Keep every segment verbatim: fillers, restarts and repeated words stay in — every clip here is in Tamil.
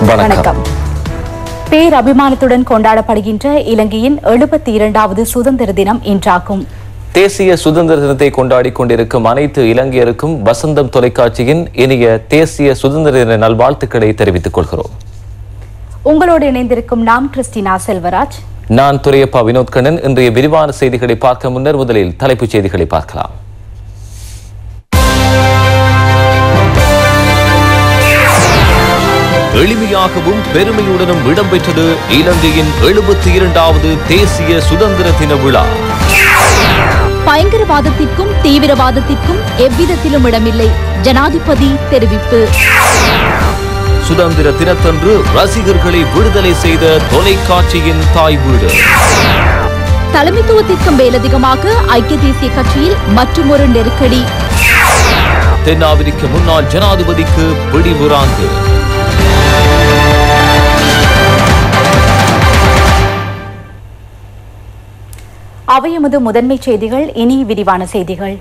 வணக்கம். பேரபிமானத்துடன் கொண்டாடப்படுகின்ற இலங்கையின் எழுபத்தி இரண்டாவது சுதந்திர தினம் இன்றாகும். தேசிய சுதந்திர தினத்தை கொண்டாடி கொண்டிருக்கும் அனைத்து இலங்கையருக்கும் வசந்தம் தொலைக்காட்சியின் இனிய தேசிய சுதந்திர தின நல்வாழ்த்துக்களை தெரிவித்துக் கொள்கிறோம். உங்களோடு இணைந்திருக்கும் நாம் கிறிஸ்டினா செல்வராஜ், நான் துரையப்பா வினோத்கண்ணன். இன்றைய விரிவான செய்திகளை பார்க்க முன்னர் முதலில் தலைப்புச் செய்திகளை பார்க்கலாம். எளிமையாகவும் பெருமையுடனும் இடம்பெற்றது இலங்கையின் எழுபத்தி இரண்டாவது தேசிய சுதந்திர தின விழா. பயங்கரவாதத்திற்கும் தீவிரவாதத்திற்கும் எவ்விதத்திலும் இடமில்லை, ஜனாதிபதி தெரிவிப்பு. சுதந்திர தினத்தன்று ரசிகர்களை விடுதலை செய்த தொலைக்காட்சியின் தாய் வீடு. தலைமைத்துவத்திற்கும் மேலதிகமாக ஐக்கிய தேசிய கட்சியில் மற்றுமொரு நெருக்கடி. தென்னாப்பிரிக்க முன்னாள் ஜனாதிபதிக்கு பிடிவுராங்கு. அவையமது முதன்மை செய்திகள். இனி விரிவான செய்திகள்.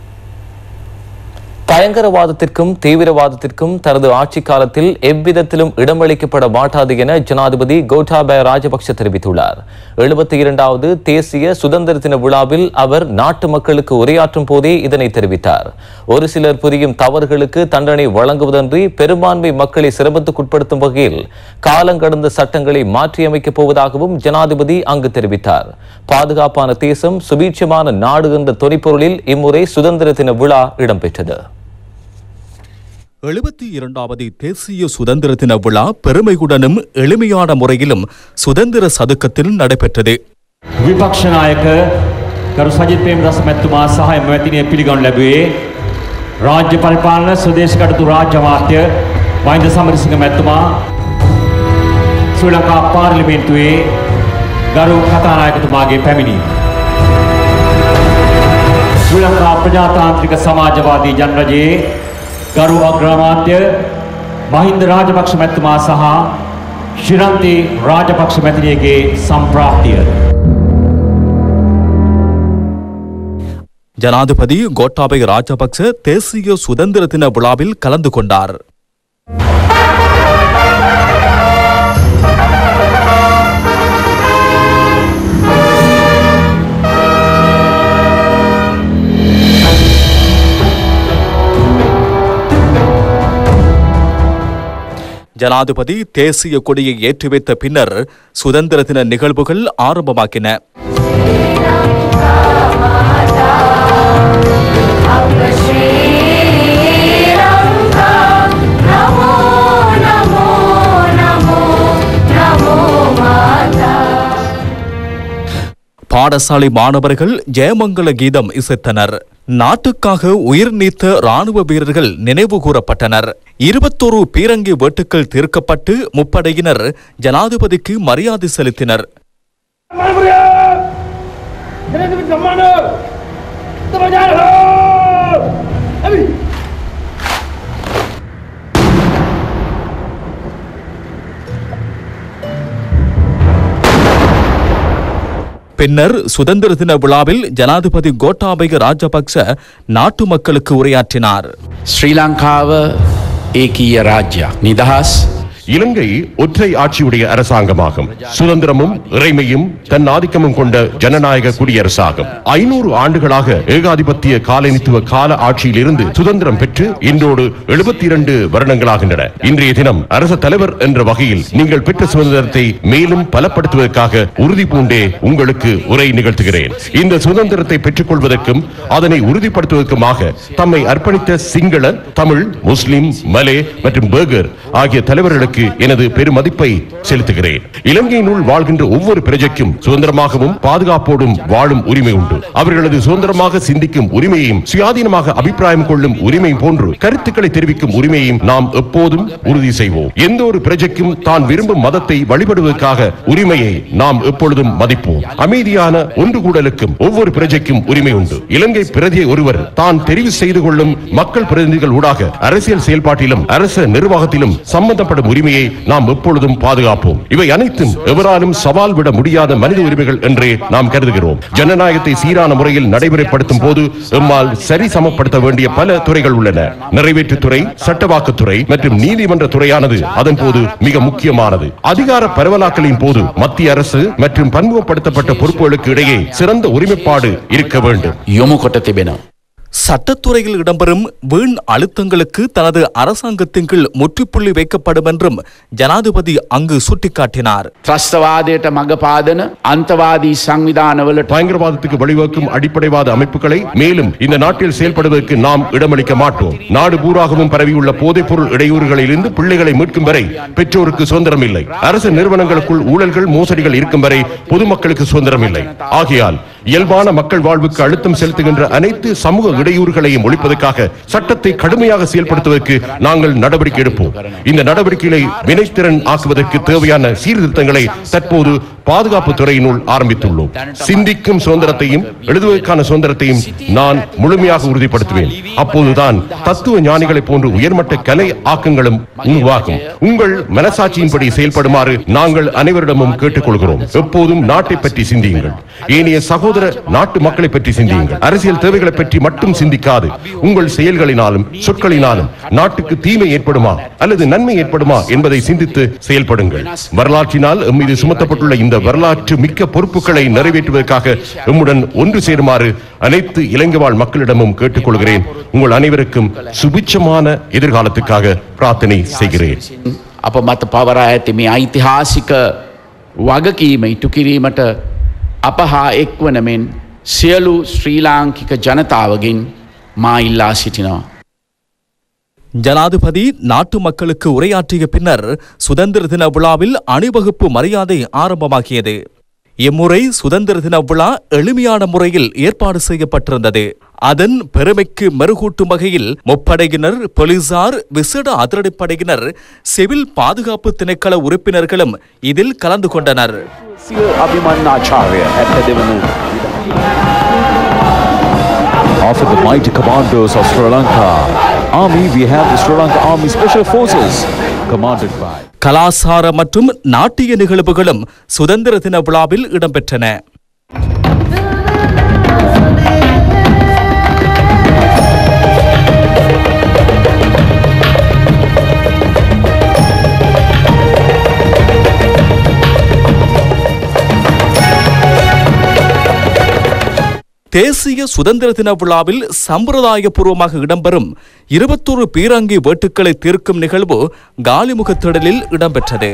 பயங்கரவாதத்திற்கும் தீவிரவாதத்திற்கும் தனது ஆட்சி காலத்தில் எவ்விதத்திலும் இடமளிக்கப்பட மாட்டாது என ஜனாதிபதி கோட்டாபய ராஜபக்ஷ தெரிவித்துள்ளார். எழுபத்தி இரண்டாவது தேசிய சுதந்திர தின விழாவில் அவர் நாட்டு மக்களுக்கு உரையாற்றும் போதே இதனை தெரிவித்தார். ஒரு சிலர் புரியும் தவறுகளுக்கு தண்டனை வழங்குவதன்றி பெரும்பான்மை மக்களை சிரமத்துக்குட்படுத்தும் வகையில் காலங்கடந்த சட்டங்களை மாற்றியமைக்கப் போவதாகவும் ஜனாதிபதி அங்கு தெரிவித்தார். பாதுகாப்பான தேசம், சுபீட்சமான நாடு என்ற தொனிப்பொருளில் இம்முறை சுதந்திர தின விழா இடம்பெற்றது. எழுபத்தி இரண்டாவது தேசிய சுதந்திர தின விழா பெருமையுடனும் எளிமையான முறையிலும் சுதந்திர சதுக்கத்தில் நடைபெற்றது. විපක්ෂ නායක ගරු සජිත් ප්‍රේමදාස මැතිතුමා සහ එම මැතිණිය පිළිගනු ලැබුවේ රාජ්‍ය පරිපාලන ස්වදේශ කටයුතු රාජ්‍ය අමාත්‍ය මහින්ද සමරසිංහ මැතිතුමා, ශ්‍රී ලංකා පාර්ලිමේන්තුවේ ගරු කතානායකතුමාගේ පැමිණීම, ශ්‍රී ලංකා ප්‍රජාතාන්ත්‍රික සමාජවාදී ජනරජයේ ගරු අග්‍රාමාත්‍ය මහින්ද රාජපක්ෂ මැතිතුමා සහ ශිරන්ති රාජපක්ෂ මැතිණියගේ සම්ප්‍රාප්තිය. ஜனாதிபதி கோட்டாபய ராஜபக்ச தேசிய சுதந்திர தின விழாவில் கலந்து கொண்டார். ஜனாதிபதி தேசிய கொடியை ஏற்றி வைத்த பின்னர் சுதந்திர தின நிகழ்வுகள் ஆரம்பமாக்கின. பாடசாலை மாணவர்கள் ஜெயமங்கல கீதம் இசைத்தனர். நாட்டுக்காக உயிர் நீத்த ராணுவ வீரர்கள் நினைவு கூறப்பட்டனர். இருபத்தோரு பீரங்கி வெட்டுக்கள் தீர்க்கப்பட்டு முப்படையினர் ஜனாதிபதிக்கு மரியாதை செலுத்தினர். பின்னர் சுதந்திர தின விழாவில் ஜனாதிபதி கோட்டாபய ராஜபக்ச நாட்டு மக்களுக்கு உரையாற்றினார். ஸ்ரீலங்காவ ஏகிய ராஜ்யா நிதஹாஸ். இலங்கை ஒற்றை ஆட்சியுடைய அரசாங்கமாகும். சுதந்திரமும் இறைமையும் தன் ஆதிக்கமும் கொண்ட ஜனநாயக குடியரசாகும். ஐநூறு ஆண்டுகளாக ஏகாதிபத்திய காலனித்துவ கால ஆட்சியில் இருந்து சுதந்திரம் பெற்று இன்றோடு எழுபத்தி இரண்டு வருடங்களாகின்றன. இன்றைய தினம் அரச தலைவர் என்ற வகையில் நீங்கள் பெற்ற சுதந்திரத்தை மேலும் பலப்படுத்துவதற்காக உறுதி பூண்டே உங்களுக்கு உரை நிகழ்த்துகிறேன். இந்த சுதந்திரத்தை பெற்றுக் கொள்வதற்கும் அதனை உறுதிப்படுத்துவதற்குமாக தம்மை அர்ப்பணித்த சிங்கள, தமிழ், முஸ்லிம், மலே மற்றும் பர்கர் ஆகிய தலைவர்களுக்கு எனது பெருமதிப்பை செலுத்துகிறேன். இலங்கையினுள் வாழ்கின்ற ஒவ்வொரு பிரஜைக்கும் சுதந்திரமாகவும் பாதுகாப்போடும் வாழும் உரிமை உண்டு. அவர்களது சுதந்திரமாக சிந்திக்கும் உரிமையையும் சுயாதீனமாக அபிப்பிராயம் கொள்ளும் உரிமை போன்று கருத்துக்களை தெரிவிக்கும் உரிமையையும் நாம் எப்போதும் உறுதி செய்வோம். எந்த ஒரு பிரஜைக்கும் தான் விரும்பும் மதத்தை வழிபடுவதற்காக உரிமையை நாம் எப்பொழுதும் மதிப்போம். அமைதியான ஒன்று கூடலுக்கும் ஒவ்வொரு பிரஜைக்கும் உரிமை உண்டு. இலங்கை பிரதியை ஒருவர் தான் தெரிவு செய்து கொள்ளும் மக்கள் பிரதிநிதிகள் ஊடாக அரசியல் செயல்பாட்டிலும் அரச நிர்வாகத்திலும் சம்பந்தப்படும் உரிமை உரிமையை நாம் எப்பொழுதும் பாதுகாப்போம். இவை அனைத்தும் எவராலும் சவால் விட முடியாத மனித உரிமைகள் என்றே நாம் கருதுகிறோம். ஜனநாயகத்தை சீரான முறையில் நடைமுறைப்படுத்தும் போது எம்மால் சரி சமப்படுத்த வேண்டிய பல துறைகள் உள்ளன. நிறைவேற்றுத்துறை, சட்டவாக்கத்துறை மற்றும் நீதிமன்ற துறையானது அதன் போது மிக முக்கியமானது. அதிகார பரவலாக்கலின் போது மத்திய அரசு மற்றும் பன்முகப்படுத்தப்பட்ட பொறுப்புகளுக்கு இடையே சிறந்த ஒருமைப்பாடு இருக்க வேண்டும். යොමු කොට තිබෙනවා. சட்டத்துறையில் இடம்பெறும் வீண் அழுத்தங்களுக்கு தனது அரசாங்கத்தின் கீழ் முற்றுப்புள்ளி வைக்கப்படும் என்றும் ஜனாதிபதி அங்கு சுட்டிக்காட்டினார். ත්‍රස්තවාදයට මඟ පාදන අන්තවාදී සංවිධානවලට பயங்கரவாதத்துக்கு வழிவகுக்கும் அடிப்படைவாத அமைப்புகளை மேலும் இந்த நாட்டில் செயல்படுவதற்கு நாம் இடமளிக்க மாட்டோம். நாடு பூராகவும் பரவியுள்ள போதைப் பொருள் இடையூறுகளில் இருந்து பிள்ளைகளை மீட்கும் வரை பெற்றோருக்கு சுதந்திரம் இல்லை. அரசு நிறுவனங்களுக்குள் ஊழல்கள், மோசடிகள் இருக்கும் வரை பொதுமக்களுக்கு சுதந்திரம் இல்லை. ஆகையால் இயல்பான மக்கள் வாழ்வுக்கு அழுத்தம் செலுத்துகின்ற அனைத்து சமூக இடையூறுகளையும் ஒழிப்பதற்காக சட்டத்தை கடுமையாக செயல்படுத்துவதற்கு நாங்கள் நடவடிக்கை எடுப்போம். இந்த நடவடிக்கைகளை வினைத்திறன் ஆக்குவதற்கு தேவையான சீர்திருத்தங்களை தற்போது பாதுகாப்பு துறையினுள் ஆரம்பித்துள்ளோம். சிந்திக்கும் சுதந்திரத்தையும் எழுதுவதற்கான சுதந்திரத்தையும் நான் முழுமையாக உறுதிப்படுத்துவேன். அப்போதுதான் தத்துவ ஞானிகளை போன்று உயர்மட்ட கலை ஆக்கங்களும் உருவாகும். உங்கள் மனசாட்சியின்படி செயல்படுமாறு நாங்கள் அனைவரிடமும் கேட்டுக்கொள்கிறோம். எப்போதும் நாட்டை பற்றி சிந்தியுங்கள். ஏனைய சகோதர நாட்டு மக்களை பற்றி சிந்தியுங்கள். அரசியல் தேவைகளை பற்றி மட்டும் சிந்திக்காது உங்கள் செயல்களினாலும் சொற்களினாலும் நாட்டுக்கு தீமை ஏற்படுமா அல்லது நன்மை ஏற்படுமா என்பதை சிந்தித்து செயல்படுங்கள். வரலாற்றினால் மீது சுமத்தப்பட்டுள்ள இந்த வரலாற்று மிக்க பொறுப்புகளை நிறைவேற்றுவதற்காக எம்முடன் ஒன்று சேருமாறு அனைத்து இலங்கை வாழ் மக்களிடமும் கேட்டுக்கொள்கிறேன். உங்கள் அனைவருக்கும் சுபிட்சமான எதிர்காலத்துக்காக பிரார்த்தனை செய்கிறேன். අප මත පවරා ඇති මේ ඓතිහාසික වගකීම ඉටු කිරීමට අප හා එක්වන මෙන් සියලු ශ්‍රී ලාංකික ජනතාවගෙන් මා ඉල්ලා සිටිනවා. ஜனாதிபதி நாட்டு மக்களுக்கு உரையாற்றிய பின்னர் சுதந்திர தின விழாவில் அணிவகுப்பு மரியாதை ஆரம்பமாகியது. இம்முறை சுதந்திர தின விழா எளிமையான முறையில் ஏற்பாடு செய்யப்பட்டிருந்தது. அதன் பெருமைக்கு மெருகூட்டும் வகையில் முப்படையினர், போலீசார், விசேட அதிரடிப்படையினர், சிவில் பாதுகாப்பு திணைக்கள உறுப்பினர்களும் இதில் கலந்து கொண்டனர். Of the mighty commandos of Sri Lanka Army, we have the Sri Lanka Army Special Forces commanded by. கலாசார மற்றும் நாட்டிய நிகழ்வுகளும் சுதந்திர தின விழாவில் இடம்பெற்றன. தேசிய சுதந்திர தின விழாவில் சம்பிரதாயபூர்வமாக இடம்பெறும் இருபத்தொரு பீரங்கி வேட்டுக்களை தீர்க்கும் நிகழ்வு காலிமுகத் திடலில் இடம்பெற்றது.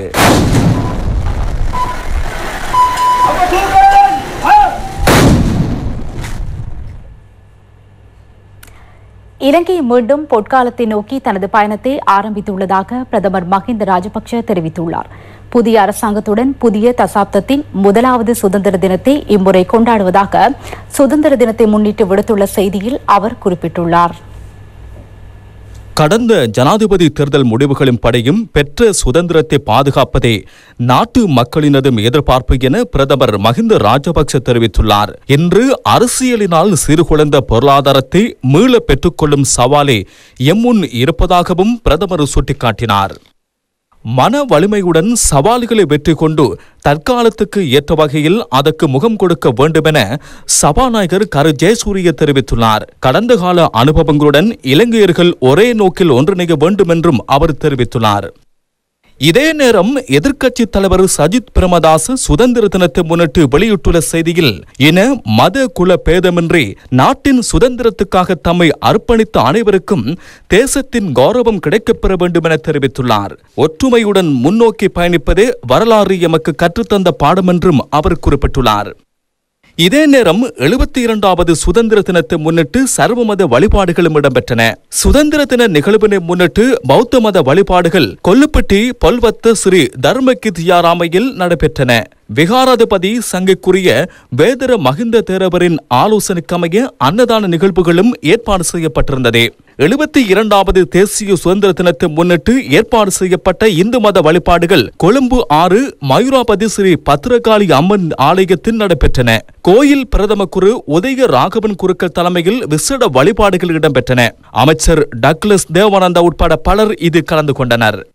இலங்கை மீண்டும் பொற்காலத்தை நோக்கி தனது பயணத்தை ஆரம்பித்துள்ளதாக பிரதமர் மஹிந்த ராஜபக்ஷ தெரிவித்துள்ளார். புதிய அரசாங்கத்துடன் புதிய தசாப்தத்தின் முதலாவது சுதந்திர தினத்தை இம்முறை கொண்டாடுவதாக சுதந்திர தினத்தை முன்னிட்டு விடுத்துள்ள செய்தியில் அவர் குறிப்பிட்டுள்ளார். கடந்த ஜனாதிபதி தேர்தல் முடிவுகளின் படையும் பெற்ற சுதந்திரத்தை பாதுகாப்பதே நாட்டு மக்களினதும் எதிர்பார்ப்பு என பிரதமர் மஹிந்த ராஜபக்ஷ தெரிவித்துள்ளார். இன்று அரசியலினால் சீர்குலைந்த பொருளாதாரத்தை மீள பெற்றுக்கொள்ளும் சவாலே எம்முன் இருப்பதாகவும் பிரதமர் சுட்டிக்காட்டினார். மன வலிமையுடன் சவால்களை வெற்றி கொண்டு தற்காலத்துக்கு ஏற்ற வகையில் அதற்கு முகம் கொடுக்க வேண்டுமென சபாநாயகர் கரு ஜெயசூரிய தெரிவித்துள்ளார். கடந்த கால அனுபவங்களுடன் இலங்கையர்கள் ஒரே நோக்கில் ஒன்றிணைய வேண்டும் என்றும் அவர் தெரிவித்துள்ளார். இதே நேரம் எதிர்க்கட்சி தலைவர் சஜித் பிரேமதாச சுதந்திர தினத்தை முன்னிட்டு வெளியிட்டுள்ள செய்தியில் இன மத குல பேதமின்றி நாட்டின் சுதந்திரத்துக்காக தம்மை அர்ப்பணித்த அனைவருக்கும் தேசத்தின் கௌரவம் கிடைக்கப்பெற வேண்டும் என தெரிவித்துள்ளார். ஒற்றுமையுடன் முன்னோக்கி பயணிப்பதே வரலாறு எமக்கு கற்றுத்தந்த பாடம் என்றும் அவர் குறிப்பிட்டுள்ளார். இதே நேரம் எழுபத்தி இரண்டாவது சுதந்திர தினத்தை முன்னிட்டு சர்வ மத வழிபாடுகளும் இடம்பெற்றன. சுதந்திர தின நிகழ்வினை முன்னிட்டு பௌத்த மத வழிபாடுகள் கொல்லுப்பட்டி பொல்வத்த ஸ்ரீ தர்மகித்யாராமையில் நடைபெற்றன. விகாராதிபதி சங்கைக்குரிய வேதர மஹிந்த தேரவரின் ஆலோசனைக்கமைய அன்னதான நிகழ்வுகளும் ஏற்பாடு செய்யப்பட்டிருந்தது. எழுபத்தி இரண்டாவது தேசிய சுதந்திர தினத்தை முன்னிட்டு ஏற்பாடு செய்யப்பட்ட இந்து மத வழிபாடுகள் கொழும்பு ஆறு மயூராபதி ஸ்ரீ பத்திரகாளி அம்மன் ஆலயத்தில் நடைபெற்றன. கோயில் பிரதம குரு உதய ராகவன் குருக்கள் தலைமையில் விசேட வழிபாடுகள் இடம்பெற்றன. அமைச்சர் டக்ளஸ் தேவானந்தா உட்பட பலர் இதில் கலந்து கொண்டனர்.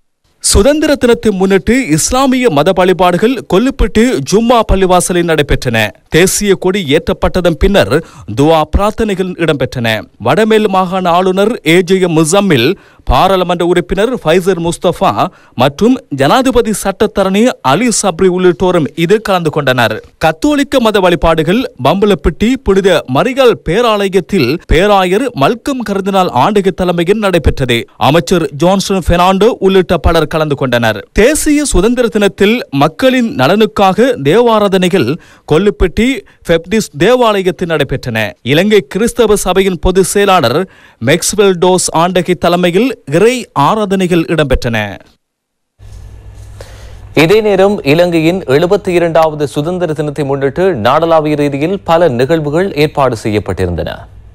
சுதந்திர தினத்தை முன்னிட்டு இஸ்லாமிய மத வழிபாடுகள் கொல்லுப்பட்டு ஜும்மா பள்ளிவாசலில் நடைபெற்றன. தேசிய கொடி ஏற்றப்பட்டதன் பின்னர் துவா பிரார்த்தனைகள் இடம்பெற்றன. வடமேல் மாகாண ஆளுநர் ஏ ஜே எம் முசம்மில், பாராளுமன்ற உறுப்பினர் ஃபைசர் முஸ்தபா மற்றும் ஜனாதிபதி சட்டத்தரணி அலி சப்ரி உள்ளிட்டோரும் இதில் கலந்து கொண்டனர். கத்தோலிக்க மத வழிபாடுகள் பம்பலப்பிட்டி புனித மரியாள் பேராலயத்தில் பேராயர் மல்கம் கர்தினால் ஆண்டகை தலைமையில் நடைபெற்றது. அமைச்சர் ஜான்சன் பெர்னாண்டோ உள்ளிட்ட பலர் கலந்து கொண்டனர். தேசிய சுதந்திர தினத்தில் மக்களின் நலனுக்காக தேவாராதனைகள் கொல்லுப்பட்டி பெப்டிஸ் தேவாலயத்தில் நடைபெற்றன. இலங்கை கிறிஸ்தவ சபையின் பொதுச் செயலாளர் மெக்ஸ்வெல் டோஸ் ஆண்டகை தலைமையில் இறை ஆராதனைகள் இடம்பெற்றன. இதே நேரம் இலங்கையின் எழுபத்தி இரண்டாவது சுதந்திர தினத்தை முன்னிட்டு நாடளாவிய ரீதியில் பல நிகழ்வுகள் ஏற்பாடு செய்யப்பட்டிருந்தன.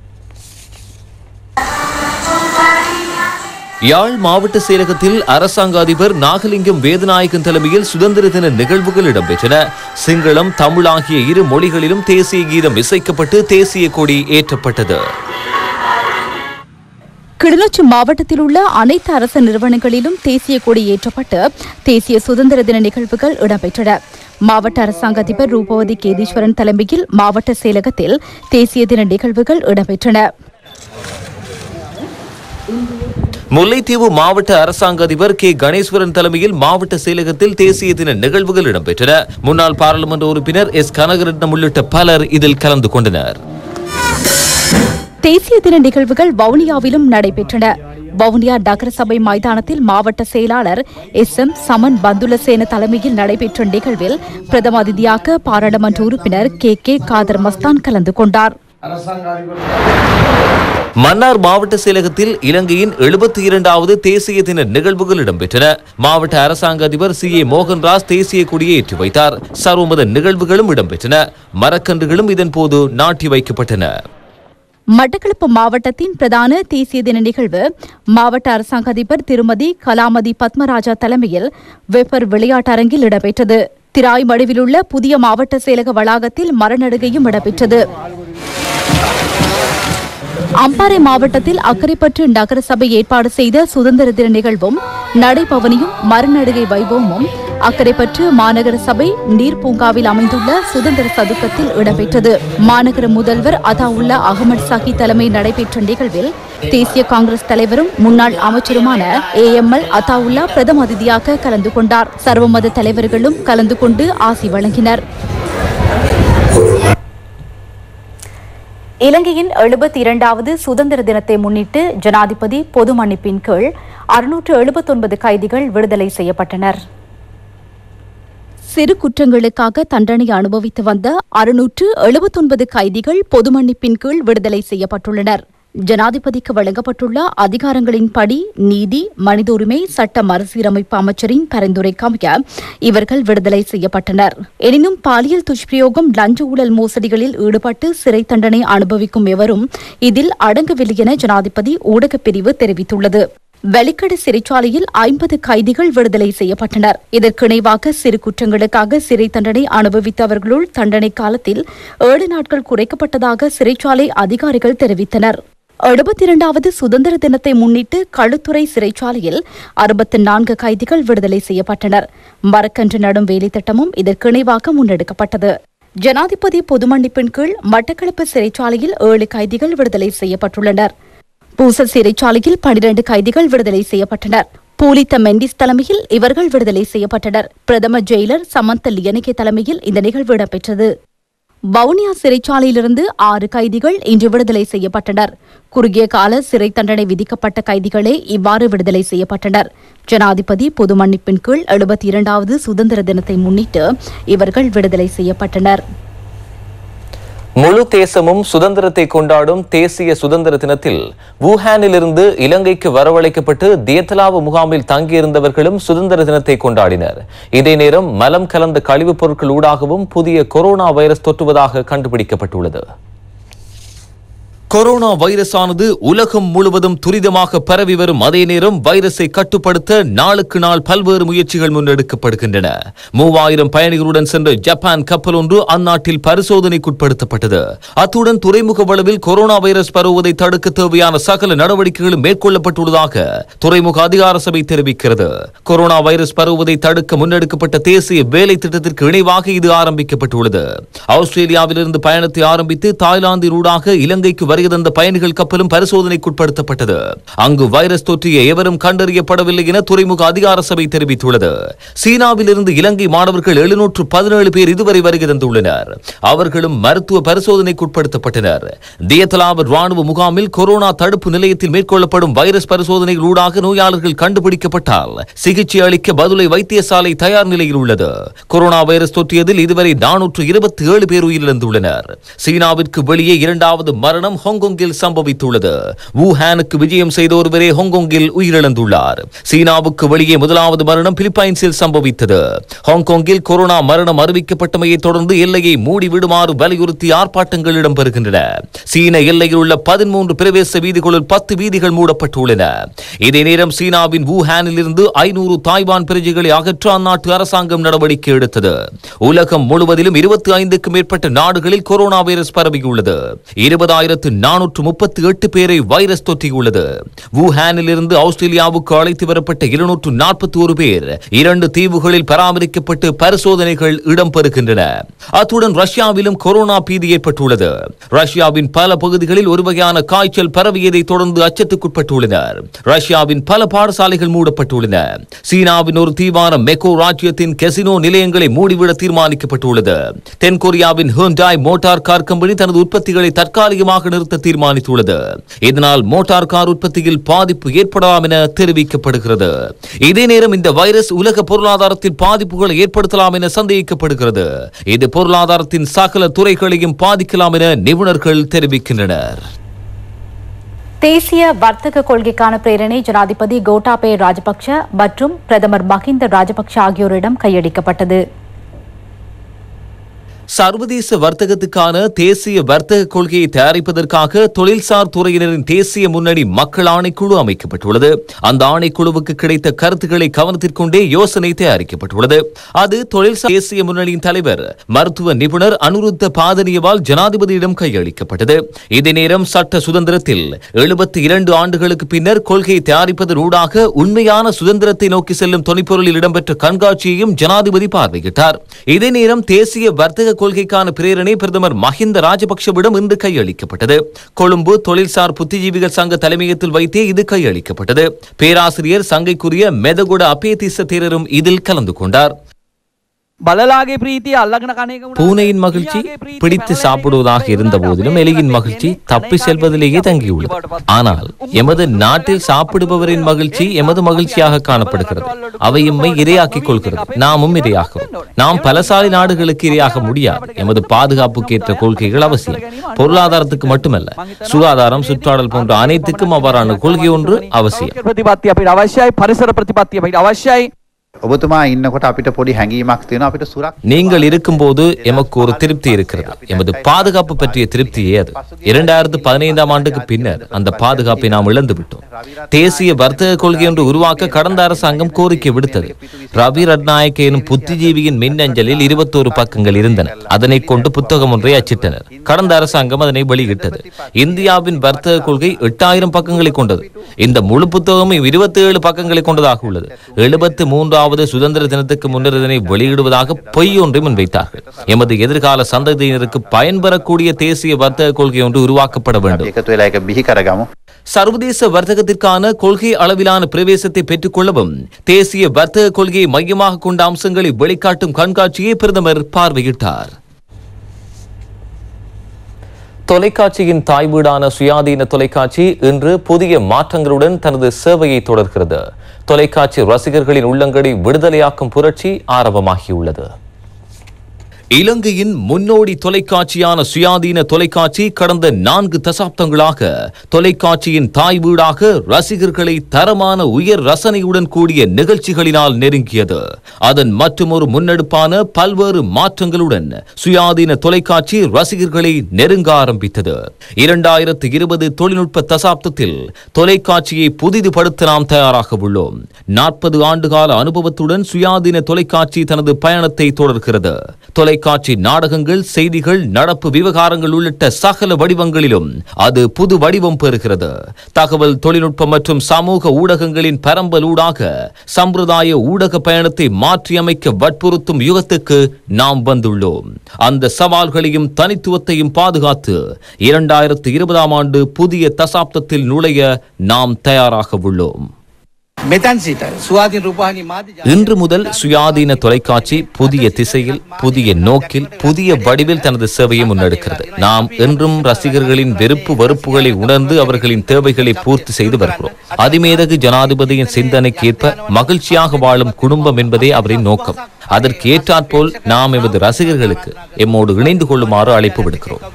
யாழ் மாவட்ட செயலகத்தில் அரசாங்க அதிபர் நாகலிங்கம் வேதநாயகன் தலைமையில் சுதந்திர தின நிகழ்வுகள் இடம்பெற்றன. சிங்களம், தமிழ் ஆகிய இரு மொழிகளிலும் தேசிய கீதம் இசைக்கப்பட்டு தேசிய கொடி ஏற்றப்பட்டது. கிளிநொச்சி மாவட்டத்தில் உள்ள அனைத்து அரசு நிறுவனங்களிலும் தேசிய கொடி ஏற்றப்பட்டு தேசிய சுதந்திர தின நிகழ்வுகள் இடம்பெற்றன. மாவட்ட அரசாங்க அதிபர் ரூபவதி கேதீஸ்வரன் தலைமையில் மாவட்ட செயலகத்தில் தேசிய தின நிகழ்வுகள் இடம்பெற்றன. முல்லைத்தீவு மாவட்ட அரசாங்க அதிபர் கே கணேஸ்வரன் தலைமையில் மாவட்ட செயலகத்தில் தேசிய தின நிகழ்வுகள் இடம்பெற்றன. முன்னாள் பாராளுமன்ற உறுப்பினர் எஸ் கனகரட்னம் உள்ளிட்ட பலர் இதில் கலந்து கொண்டனர். தேசிய தின நிகழ்வுகள் வவுனியாவிலும் நடைபெற்றன. வவுனியா நகரசபை மைதானத்தில் மாவட்ட செயலாளர் எஸ் எம் சமன் பந்துலசேன தலைமையில் நடைபெற்ற நிகழ்வில் பிரதம அதிதியாக பாராளுமன்ற உறுப்பினர் கே கே காதர் மஸ்தான் கலந்து கொண்டார். மன்னார் மாவட்ட செயலகத்தில் இலங்கையின் எழுபத்தி இரண்டாவது தேசிய தின நிகழ்வுகள் இடம்பெற்றன. மாவட்ட அரசாங்க அதிபர் சி ஏ மோகன்ராஜ் தேசிய கொடியை ஏற்றி வைத்தார். சர்வமத நிகழ்வுகளும் இடம்பெற்றன. மரக்கன்றுகளும் இதன் போது நாட்டி வைக்கப்பட்டன. மட்டக்களப்பு மாவட்டத்தின் பிரதான தேசிய தின நிகழ்வு மாவட்ட அரசாங்க அதிபர் திருமதி கலாமதி பத்மராஜா தலைமையில் வெப்பர் விளையாட்டரங்கில் இடம்பெற்றது. திராய் மடுவில் உள்ள புதிய மாவட்ட செயலக வளாகத்தில் மரநடுகையும் இடம்பெற்றது. அம்பாறை மாவட்டத்தில் அக்கரைப்பற்று நகரசபை ஏற்பாடு செய்த சுதந்திர தின நிகழ்வும் நடைபவனியும் மரநடுகை வைபவமும் அக்கரைப்பற்று மாநகர சபை நீர் பூங்காவில் அமைந்துள்ள சுதந்திர சதுக்கத்தில் இடம்பெற்றது. மாநகர முதல்வர் அதாவுல்லா அகமது சாஹி தலைமை நடைபெற்ற நிகழ்வில் தேசிய காங்கிரஸ் தலைவரும் முன்னாள் அமைச்சருமான ஏ எம் எல் அதாவுல்லா பிரதம அதிதியாக கலந்து கொண்டார். சர்வமத தலைவர்களும் கலந்து கொண்டு ஆசி வழங்கினர். இலங்கையின் எழுபத்தி இரண்டாவது சுதந்திர தினத்தை முன்னிட்டு ஜனாதிபதி பொது மன்னிப்பின் கீழ் அறுநூற்று எழுபத்தொன்பது கைதிகள் விடுதலை செய்யப்பட்டனர். சிறு குற்றங்களுக்காக தண்டனை அனுபவித்து வந்த அறுநூற்று எழுபத்தொன்பது கைதிகள் பொது மன்னிப்பின் கீழ் விடுதலை செய்யப்பட்டுள்ளனர். ஜனாதிபதிக்கு வழங்கப்பட்டுள்ள அதிகாரங்களின்படி நீதி, மனித உரிமை, சட்ட மறுசீரமைப்பு அமைச்சரின் பரிந்துரைக்கமைய இவர்கள் விடுதலை செய்யப்பட்டனர். எனினும் பாலியல் துஷ்பிரயோகம், லஞ்ச ஊழல் மோசடிகளில் ஈடுபட்டு சிறை தண்டனை அனுபவிக்கும் எவரும் இதில் அடங்கவில்லை என ஜனாதிபதி ஊடகப் பிரிவு தெரிவித்துள்ளது. வெலிக்கடை சிறைச்சாலையில் ஐம்பது கைதிகள் விடுதலை செய்யப்பட்டனர். இதற்கிணைவாக சிறு குற்றங்களுக்காக சிறை தண்டனை அனுபவித்தவர்களுள் தண்டனை காலத்தில் ஏழு நாட்கள் குறைக்கப்பட்டதாக சிறைச்சாலை அதிகாரிகள் தெரிவித்தனர். எழுபத்தி இரண்டாவது சுதந்திர தினத்தை முன்னிட்டு களுத்துறை சிறைச்சாலையில் அறுபத்தி நான்கு கைதிகள் விடுதலை செய்யப்பட்டனர். மரக்கன்று நடும் வேலை திட்டமும் இதற்கிணைவாக முன்னெடுக்கப்பட்டது. ஜனாதிபதி பொது மன்னிப்பின் கீழ் மட்டக்களப்பு சிறைச்சாலையில் ஏழு கைதிகள் விடுதலை செய்யப்பட்டுள்ளனர். பூசல் சிறைச்சாலையில் பனிரண்டு கைதிகள் விடுதலை செய்யப்பட்டனர். பூலித்த மெண்டிஸ் தலைமையில் இவர்கள் விடுதலை செய்யப்பட்டனர். பிரதம ஜெயிலர் சமந்த லியனிகே தலைமையில் இந்த நிகழ்வு இடம்பெற்றது. வவுனியா சிறைச்சாலையிலிருந்து ஆறு கைதிகள் இன்று விடுதலை செய்யப்பட்டனர். குறுகிய கால சிறை தண்டனை விதிக்கப்பட்ட கைதிகளே இவ்வாறு விடுதலை செய்யப்பட்டனர். ஜனாதிபதி பொது மன்னிப்பின் கீழ் எழுபத்தி இரண்டாவது சுதந்திர தினத்தை முன்னிட்டு இவர்கள் விடுதலை செய்யப்பட்டனர். முழு தேசமும் சுதந்திரத்தை கொண்டாடும் தேசிய சுதந்திர தினத்தில் வூஹானிலிருந்து இலங்கைக்கு வரவழைக்கப்பட்டு தியத்தலாவு முகாமில் தங்கியிருந்தவர்களும் சுதந்திர தினத்தை கொண்டாடினர். இதே நேரம் மலம் கலந்த கழிவுப் பொருட்கள் ஊடாகவும் புதிய கொரோனா வைரஸ் தொற்றுவதாக கண்டுபிடிக்கப்பட்டுள்ளது. கொரோனா வைரஸானது உலகம் முழுவதும் துரிதமாக பரவி வரும் அதே நேரம் வைரஸை கட்டுப்படுத்த நாளுக்கு நாள் பல்வேறு முயற்சிகள் முன்னெடுக்கப்படுகின்றன. மூவாயிரம் பயணிகளுடன் சென்ற ஜப்பான் கப்பல் ஒன்று அந்நாட்டில் பரிசோதனைக்குட்படுத்தப்பட்டது. அத்துடன் துறைமுக வளவில் கொரோனா வைரஸ் பரவுவதை தடுக்க தேவையான சகல நடவடிக்கைகளும் மேற்கொள்ளப்பட்டுள்ளதாக துறைமுக அதிகார சபை தெரிவிக்கிறது. கொரோனா வைரஸ் பரவுவதை தடுக்க முன்னெடுக்கப்பட்ட தேசிய வேலை திட்டத்திற்கு இணைவாக இது ஆரம்பிக்கப்பட்டுள்ளது. ஆஸ்திரேலியாவிலிருந்து பயணத்தை ஆரம்பித்து தாய்லாந்தின் ஊடாக இலங்கைக்கு வருகை தந்த பயணிகள் கப்பலும் பரிசோதனைக்குட்படுத்தப்பட்டது. அங்கு வைரஸ் தொற்றிய எவரும் கண்டறியப்படவில்லை என துறைமுக அதிகார சபை தெரிவித்துள்ளது. சீனாவில் இருந்து இலங்கை மாணவர்கள் எழுநூற்று பதினேழு பேர் இதுவரை வருகை தந்துள்ளனர். அவர்களும் மருத்துவ பரிசோதனைக்குட்படுத்தப்பட்டனர். தியத்தலாவ ராணுவ முகாமில் கொரோனா தடுப்பு நிலையத்தில் மேற்கொள்ளப்படும் வைரஸ் பரிசோதனைகள் ஊடாக நோயாளர்கள் கண்டுபிடிக்கப்பட்டால் சிகிச்சை அளிக்க பதுளை வைத்தியசாலை தயார் நிலையில் உள்ளது. கொரோனா வைரஸ் தொற்றியதில் இதுவரை நானூற்று இருபத்தி ஏழு பேர் உயிரிழந்துள்ளனர். சீனாவிற்கு வெளியே இரண்டாவது மரணம் ஹாங்காங்கில் சம்பவித்துள்ளது. வூஹானுக்கு விஜயம் செய்த ஒருவரே ஹாங்காங்கில் உயிரிழந்துள்ளார். சீனாவுக்கு வெளியே முதலாவது மரணம் பிலிப்பைன்ஸில் சம்பவித்தது. ஹாங்காங்கில் கொரோனா மரணம் அறிவிக்கப்பட்டமையை தொடர்ந்து எல்லையை மூடிவிடுமாறு வலியுறுத்தி ஆர்ப்பாட்டங்கள் இடம்பெறுகின்றன. சீன எல்லையில் உள்ள பதிமூன்று பிரவேச வீதிகளுள் பத்து வீதிகள் மூடப்பட்டுள்ளன. இதே நேரம் சீனாவின் வூஹானில் இருந்து ஐநூறு தாய்வான் பிரஜைகளை அகற்ற அந்நாட்டு அரசாங்கம் நடவடிக்கை எடுத்தது. உலகம் முழுவதிலும் இருபத்தி ஐந்துக்கும் மேற்பட்ட நாடுகளில் கொரோனா வைரஸ் பரவியுள்ளது. இருபதாயிரத்து நானூற்று முப்பத்தி எட்டு பேரை வைரஸ் தொற்றியுள்ளது. வூஹானில் இருந்து ஆஸ்திரேலியாவுக்கு அழைத்து வரப்பட்ட இருநூற்று நாற்பத்தி ஒரு பேர் இரண்டு தீவுகளில் பராமரிக்கப்பட்டு பரிசோதனைகள் இடம்பெறுகின்றன. அத்துடன் ரஷ்யாவிலும் கொரோனா பீதி ஏற்பட்டுள்ளது. ரஷ்யாவின் பல பகுதிகளில் ஒரு வகையான காய்ச்சல் பரவியதை தொடர்ந்து அச்சத்துக்குட்பட்டுள்ளனர். ரஷ்யாவின் பல பாடசாலைகள் மூடப்பட்டுள்ளன. சீனாவின் ஒரு தீவான மெக்கோ ராஜ்யத்தின் கெசினோ நிலையங்களை மூடிவிட தீர்மானிக்கப்பட்டுள்ளது. தென்கொரியாவின் ஹூண்டாய் மோட்டார் கார் கம்பெனி தனது உற்பத்திகளை தற்காலிகமாக நிறுத்த தீர்மானித்துள்ளது. இதனால் மோட்டார் கார் உற்பத்தியில் பாதிப்பு ஏற்படலாம் என தெரிவிக்கப்படுகிறது. இதே நேரம் இந்த வைரஸ் உலக பொருளாதாரத்தில் பாதிப்புகளை ஏற்படுத்தலாம் என சந்தேகிக்கப்படுகிறது. இது பொருளாதாரத்தின் சகல துறைகளையும் பாதிக்கலாம் என நிபுணர்கள் தெரிவிக்கின்றனர். தேசிய வர்த்தக கொள்கைக்கான பிரேரணை ஜனாதிபதி கோட்டாபய ராஜபக்ஷ மற்றும் பிரதமர் மஹிந்த ராஜபக்ஷ ஆகியோரிடம் கையளிக்கப்பட்டது. சர்வதேச வர்த்தகத்துக்கான தேசிய வர்த்தக கொள்கையை தயாரிப்பதற்காக தொழில்சார் துறையினரின் தேசிய முன்னணி மக்கள் ஆணைக்குழு அமைக்கப்பட்டுள்ளது. அந்த ஆணைக்குழுவுக்கு கிடைத்த கருத்துக்களை கவனத்திற்கொண்டே யோசனை தயாரிக்கப்பட்டுள்ளது. அது தொழில்சார் தேசிய முன்னணியின் தலைவர் மருத்துவ நிபுணர் அனுருத்த பாதனியவால் ஜனாதிபதியிடம் கையளிக்கப்பட்டது. இதே நேரம் சட்ட சுதந்திரத்தில் எழுபத்தி இரண்டு ஆண்டுகளுக்கு பின்னர் கொள்கையை தயாரிப்பதன் ஊடாக உண்மையான சுதந்திரத்தை நோக்கி செல்லும் தொனிப்பொருளில் இடம்பெற்ற கண்காட்சியையும் ஜனாதிபதி பார்வையிட்டார். இதே நேரம் தேசிய வர்த்தக கொள்கைக்கான பிரேரணை பிரதமர் மஹிந்த ராஜபக்ஷவிடம் இன்று கையளிக்கப்பட்டது. கொழும்பு தொழில்சார் புத்திஜீவிகள் சங்க தலைமையத்தில் வைத்தே இது கையளிக்கப்பட்டது. பேராசிரியர் சங்கைக்குரிய மெதகுட அபேதிச தேரரும் இதில் கலந்து கொண்டார். பூனையின் மகிழ்ச்சி பிடித்து சாப்பிடுவதாக இருந்த போதிலும் எலியின் மகிழ்ச்சி தப்பி செல்வதிலேயே தங்கியுள்ளது. ஆனால் எமது நாட்டில் சாப்பிடுபவரின் மகிழ்ச்சி எமது மகிழ்ச்சியாக காணப்படுகிறது. அவை எம்மை இரையாக்கிக் கொள்கிறது. நாமும் இரையாகிறோம். நாம் பலசாலி நாடுகளுக்கு இரையாக முடியாது. எமது பாதுகாப்புக்கு ஏற்ற கொள்கைகள் அவசியம். பொருளாதாரத்துக்கு மட்டுமல்ல, சுகாதாரம், சுற்றாடல் போன்ற அனைத்துக்கும் அவ்வாறான கொள்கை ஒன்று அவசியம். நீங்கள் இருக்கும்போது எமக்கு ஒரு திருப்தி இருக்கிறது. எமது பாதுகாப்பு பற்றிய திருப்தியே அது. இரண்டாயிரத்து பதினைந்தாம் ஆண்டுக்கு பின்னர் அந்த பாதுகாப்பை நாம் இழந்து விட்டோம். தேசிய வர்த்தக கொள்கை ஒன்று உருவாக்க கடந்த அரசாங்கம் கோரிக்கை விடுத்தது. ரவி ரட்நாயக்க எனும் புத்திஜீவியின் மின்னஞ்சலில் இருபத்தோரு பக்கங்கள் இருந்தன. அதனை கொண்டு புத்தகம் ஒன்றை அச்சிட்டனர். கடந்த அரசாங்கம் அதனை வெளியிட்டது. இந்தியாவின் வர்த்தக கொள்கை எட்டாயிரம் பக்கங்களை கொண்டது. இந்த முழு புத்தகமும் இருபத்தி ஏழு பக்கங்களை கொண்டதாக உள்ளது. எழுபத்தி மூன்றாவது சுதந்திர தினத்துக்கு முன்னர் இதனை வெளியிடுவதாக பொய் ஒன்றை முன்வைத்தார்கள். எமது எதிர்கால சந்ததியினருக்கு பயன்பெறக்கூடிய தேசிய வர்த்தக கொள்கை ஒன்று உருவாக்கப்பட வேண்டும். சர்வதேச வர்த்தகத்திற்கான கொள்கை அளவிலான பிரவேசத்தை பெற்றுக் கொள்ளவும் தேசிய வர்த்தக கொள்கையை மையமாக கொண்ட அம்சங்களை வெளிக்காட்டும் கண்காட்சியை பிரதமர் பார்வையிட்டார். தொலைக்காட்சியின் தாய் வீடான சுயாதீன தொலைக்காட்சி இன்று புதிய மாற்றங்களுடன் தனது சேவையை தொடர்கிறது. தொலைக்காட்சி ரசிகர்களின் உள்ளங்களை விடுதலையாக்கும் புரட்சி ஆரம்பமாகியுள்ளது. இலங்கையின் முன்னோடி தொலைக்காட்சியான சுயாதீன தொலைக்காட்சி கடந்த நான்கு தசாப்தங்களாக தொலைக்காட்சியின் தாய் வீடாக ரசிகர்களை தரமான உயர் ரசனையுடன் கூடிய நிகழ்ச்சிகளினால் நெருங்கியது. அதன் மற்றுமொரு முன்னெடுப்பான பல்வேறு மாற்றங்களுடன் சுயாதீன தொலைக்காட்சி ரசிகர்களை நெருங்க ஆரம்பித்தது. இரண்டாயிரத்து இருபது தொழில்நுட்ப தசாப்தத்தில் தொலைக்காட்சியை புதிதுபடுத்த நாம் தயாராக உள்ளோம். நாற்பது ஆண்டுகால அனுபவத்துடன் சுயாதீன தொலைக்காட்சி தனது பயணத்தை தொடர்கிறது. தொலைக்காட்சி நாடகங்கள், செய்திகள், நடப்பு விவகாரங்கள் உள்ளிட்ட சகல வடிவங்களிலும் அது புது வடிவம் பெறுகிறது. தகவல் தொழில்நுட்பம் மற்றும் சமூக ஊடகங்களின் பரம்பலூடாக சம்பிரதாய ஊடக பயணத்தை மாற்றியமைக்க வற்புறுத்தும் யுகத்துக்கு நாம் வந்துள்ளோம். அந்த சவால்களையும் தனித்துவத்தையும் பாதுகாத்து இரண்டாயிரத்து இருபதாம் ஆண்டு புதிய தசாப்தத்தில் நுழைய நாம் தயாராக உள்ளோம். இன்று முதல் சுயாதீன தொலைக்காட்சி புதிய திசையில், புதிய நோக்கில், புதிய வடிவில் தனது சேவையை முன்னெடுக்கிறது. நாம் என்றும் ரசிகர்களின் வெறுப்பு வெறுப்புகளை உணர்ந்து அவர்களின் தேவைகளை பூர்த்தி செய்து வருகிறோம். அதிமேதகு ஜனாதிபதியின் சிந்தனைக்கு ஏற்ப மகிழ்ச்சியாக வாழும் குடும்பம் என்பதே அவரின் நோக்கம். அதற்கு ஏற்றாற்போல் நாம் எமது ரசிகர்களுக்கு எம்மோடு இணைந்து கொள்ளுமாறு அழைப்பு விடுக்கிறோம்.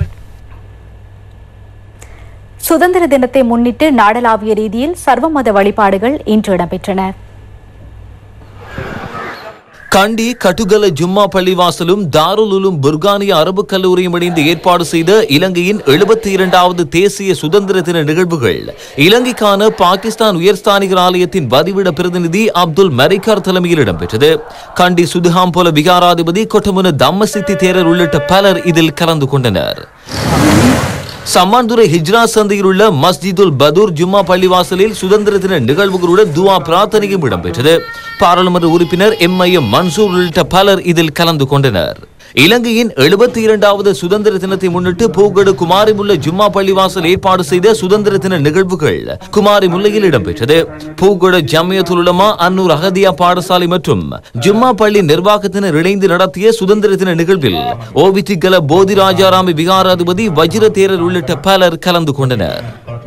சுதந்திர தினத்தை முன்னிட்டு நாடளாவிய ரீதியில் சர்வமத வழிபாடுகள் இன்று இடம்பெற்றன. கண்டி கட்டுகல ஜும்மா பள்ளிவாசலும் தாருல் உலூம் புர்கானியா அரபு கல்லூரியும் இணைந்து ஏற்பாடு செய்த இலங்கையின் எழுபத்தி இரண்டாவது தேசிய சுதந்திர தின நிகழ்வுகள் இலங்கைக்கான பாகிஸ்தான் உயர்ஸ்தானிகர் ஆலயத்தின் வதிவிட பிரதிநிதி அப்துல் மரிகார் தலைமையில் இடம்பெற்றது. கண்டி சுதுஹாம்போல விகாராதிபதி கொட்டமுன தம்மசித்தி தேரர் உள்ளிட்ட பலர் இதில் கலந்து கொண்டனர். சம்மாந்துறை ஹிஜ்ரா சந்தையில் உள்ள மஸ்ஜிதுல் பதூர் ஜும்மா பள்ளிவாசலில் சுதந்திர தின நிகழ்வுகளுடன் துவா பிரார்த்தனையும் இடம்பெற்றது. பாராளுமன்ற உறுப்பினர் எம் ஐ எம் மன்சூர் உள்ளிட்ட பலர் இதில் கலந்து கொண்டனர். இலங்கையின் எழுபத்தி இரண்டாவது சுதந்திர தினத்தை முன்னிட்டு பூகடு குமாரிமுல்ல ஜும்மா பள்ளிவாசல் ஏற்பாடு செய்த சுதந்திர தின நிகழ்வுகள் குமாரிமுல்லையில் இடம்பெற்றது. பூகடு ஜமியத்துல் உலமா, அன்னூர் அகதியா பாடசாலை மற்றும் ஜும்மா பள்ளி நிர்வாகத்தினர் இணைந்து நடத்திய சுதந்திர தின நிகழ்வில் ஓவித்திகல போதிராஜாராமி விகாராதிபதி வஜிர தேரர் உள்ளிட்ட பலர் கலந்து கொண்டனர்.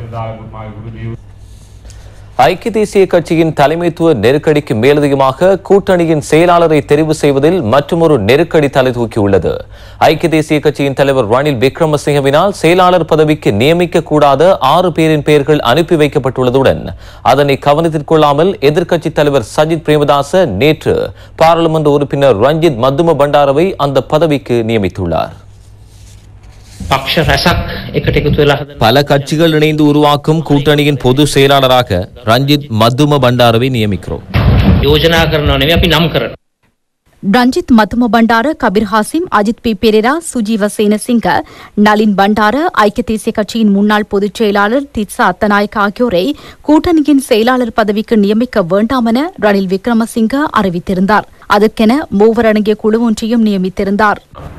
ஐக்கிய தேசிய கட்சியின் தலைமைத்துவ நெருக்கடிக்கு மேலதிகமாக கூட்டணியின் செயலாளரை தெரிவு செய்வதில் மற்றொரு நெருக்கடி தலை தூக்கியுள்ளது. ஐக்கிய தேசிய கட்சியின் தலைவர் ரணில் விக்ரமசிங்கவினால் செயலாளர் பதவிக்கு நியமிக்க கூடாத ஆறு பேரின் பெயர்கள் அனுப்பி வைக்கப்பட்டுள்ளதுடன் அதனை கவனத்தில் கொள்ளாமல் எதிர்க்கட்சித் தலைவர் சஜித் பிரேமதாச நேற்று பாராளுமன்ற உறுப்பினர் ரஞ்சித் மத்தும பண்டாரவை அந்த பதவிக்கு நியமித்துள்ளார். பல கட்சிகள் இணைந்து உருவாக்கும் கூட்டணியின் பொது செயலாளராக ரஞ்சித் மத்தும பண்டாரவை நியமிக்கிறோம். ரஞ்சித் மத்தும பண்டார, கபீர் ஹாசிம், அஜித் பி பெரேரா, சுஜீவ சேனசிங்க, நளின் பண்டார, ஐக்கிய தேசிய கட்சியின் முன்னாள் பொதுச் செயலாளர் திட்சா அத்தநாயக்க ஆகியோரை கூட்டணியின் செயலாளர் பதவிக்கு நியமிக்க வேண்டாம் என ரணில் விக்ரமசிங்க அறிவித்திருந்தார். அதற்கென மூவர் அடங்கிய குழு ஒன்றையும் நியமித்திருந்தார்.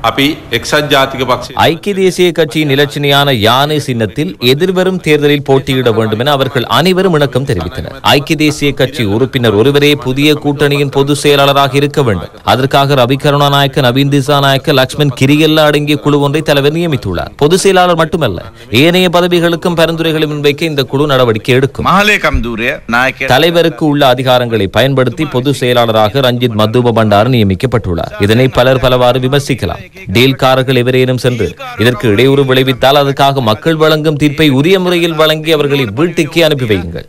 ஐக்கிய தேசிய கட்சியின் இலட்சணையான யானை சின்னத்தில் எதிர்வரும் தேர்தலில் போட்டியிட வேண்டும் என அவர்கள் அனைவரும் இணக்கம் தெரிவித்தனர். ஐக்கிய தேசிய கட்சி உறுப்பினர் ஒருவரே புதிய கூட்டணியின் பொதுச் செயலாளராக இருக்க வேண்டும். அதற்காக ரவி கருணாநாயக்க, நவீன் திசாநாயக்க, லக்ஷ்மண் கிரியல்லா அடங்கிய குழு ஒன்றை தலைவர் நியமித்துள்ளார். பொதுச் செயலாளர் மட்டுமல்ல, ஏனைய பதவிகளுக்கும் பரிந்துரைகளை முன்வைக்க இந்த குழு நடவடிக்கை எடுக்கும். தலைவருக்கு உள்ள அதிகாரங்களை பயன்படுத்தி பொதுச் செயலாளராக ரஞ்சித் மத்து பண்டார நியமிக்கப்பட்டுள்ளார். இதனை பலர் பலவாறு விமர்சிக்கலாம். டீல்காரர்கள் எவரேனும் சென்று இதற்கு இடையூறு விளைவித்தால் அதற்காக மக்கள் வழங்கும் தீர்ப்பை உரிய முறையில் வழங்கி அவர்களை வீட்டுக்கு அனுப்பி வையுங்கள்.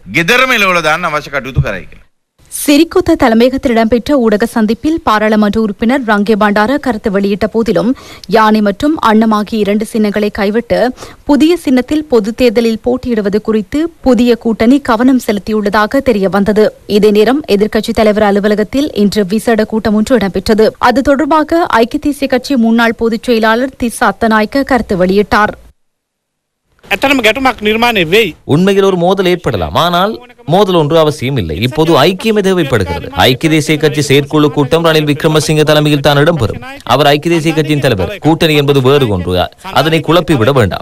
சிறிகொத்த தலைமையகத்தில் இடம்பெற்ற ஊடக சந்திப்பில் பாராளுமன்ற உறுப்பினர் ரங்கே பண்டார கருத்து வெளியிட்ட போதிலும் யானை மற்றும் அன்னம் ஆகிய இரண்டு சின்னங்களை கைவிட்டு புதிய சின்னத்தில் பொதுத் தேர்தலில் போட்டியிடுவது குறித்து புதிய கூட்டணி கவனம் செலுத்தியுள்ளதாக தெரியவந்தது. இதே நேரம் எதிர்க்கட்சித் தலைவர் அலுவலகத்தில் இன்று விசேட கூட்டம் ஒன்று இடம்பெற்றது. அது தொடர்பாக ஐக்கிய தேசிய கட்சி முன்னாள் பொதுச் செயலாளர் திஸ்ஸா அத்தநாயக்க கருத்து வெளியிட்டார். உண்மையில் ஒரு மோதல் ஏற்படலாம், ஆனால் மோதல் ஒன்று அவசியம் இல்லை. இப்போது ஐக்கியமே தேவைப்படுகிறது. ஐக்கிய தேசிய கட்சி செயற்குழு கூட்டம் ரணில் விக்ரமசிங்க தலைமையில் தான் இடம்பெறும். அவர் ஐக்கிய தேசிய கட்சியின் தலைவர். கூட்டணி என்பது வேறு ஒன்று, அதனை குழப்பிவிட வேண்டாம்.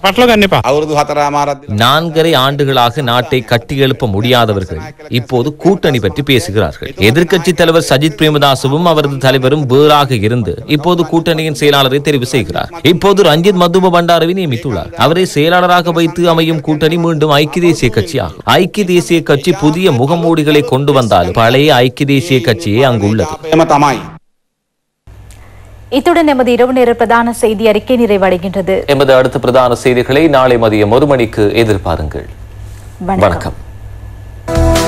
நான்கரை ஆண்டுகளாக நாட்டை கட்டி எழுப்ப முடியாதவர்கள் இப்போது கூட்டணி பற்றி பேசுகிறார்கள். எதிர்க்கட்சி தலைவர் சஜித் பிரேமதாசவும் அவரது தலைவரும் வேறாக இருந்து இப்போது கூட்டணியின் செயலாளரை தெரிவு செய்கிறார். இப்போது ரஞ்சித் மத்தும பண்டாரவை நியமித்துள்ளார். அவரை செயலாளராக வைத்து அமையும் கூட்டணி மீண்டும் ஐக்கிய தேசிய கட்சி ஆகும். ஐக்கிய தேசிய கட்சி புதிய முகமூடிகளை கொண்டு வந்தால் பழைய ஐக்கிய தேசிய கட்சியே அங்கு உள்ளது. இத்துடன் எமது இரவு நேர பிரதான செய்தி அறிக்கை நிறைவடைகின்றது. எமது அடுத்த பிரதான செய்திகளை நாளை மதியம் ஒரு மணிக்கு எதிர்பாருங்கள். வணக்கம்.